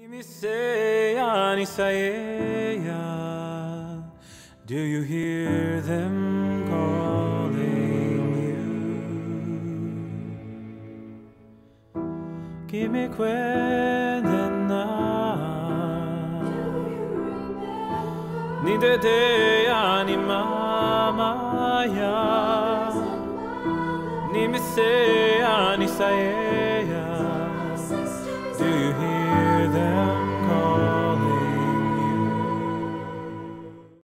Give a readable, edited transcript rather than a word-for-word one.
Do you hear them calling you? Give quenena Ni de ani mama ya Ni me se ani sae